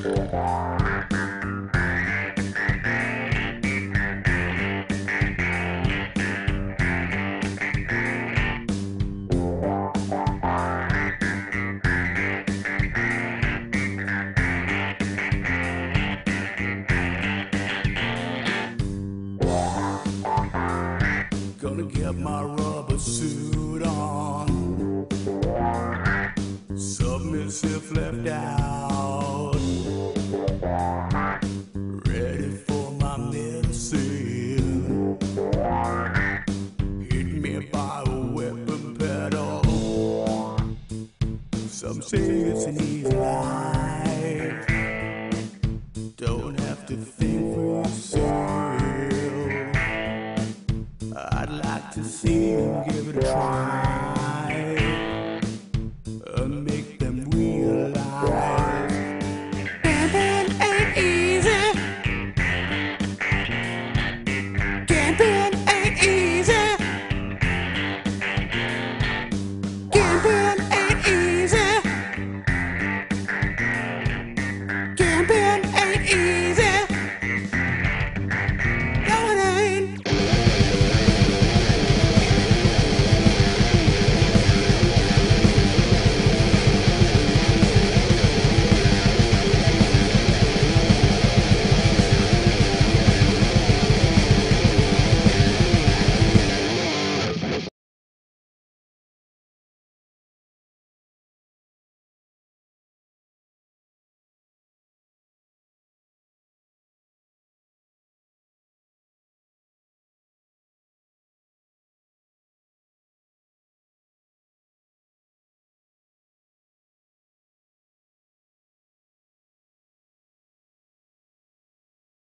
Gonna get my rubber suit on, submissive left out, ready for my medicine. Hit me by a weapon pedal. Some say it's an easy life, don't have to think for yourself. I'd like to see them give it a try and make them realize camping ain't easy. Camping ain't easy. Camping ain't easy. Camping ain't easy.